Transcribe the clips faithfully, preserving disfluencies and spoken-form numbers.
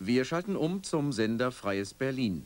Wir schalten um zum Sender Freies Berlin.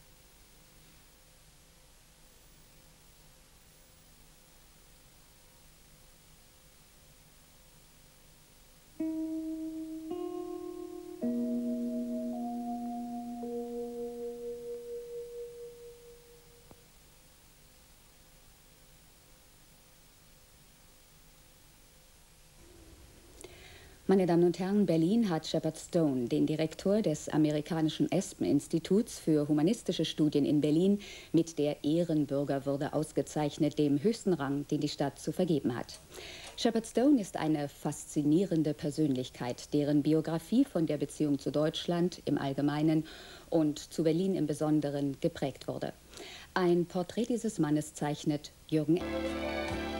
Meine Damen und Herren, Berlin hat Shepard Stone, den Direktor des amerikanischen Aspen-Instituts für humanistische Studien in Berlin, mit der Ehrenbürgerwürde ausgezeichnet, dem höchsten Rang, den die Stadt zu vergeben hat. Shepard Stone ist eine faszinierende Persönlichkeit, deren Biografie von der Beziehung zu Deutschland im Allgemeinen und zu Berlin im Besonderen geprägt wurde. Ein Porträt dieses Mannes zeichnet Jürgen Elf.